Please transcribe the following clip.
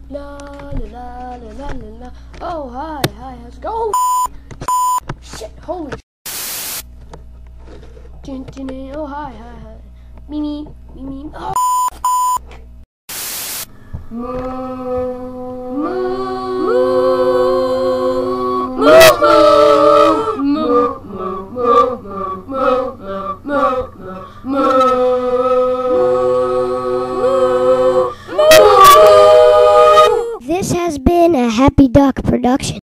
La la la la la la la. Oh, hi, how's it going? Oh, shit, holy oh, hi. Mimi, oh. This has been a Happy Duck production.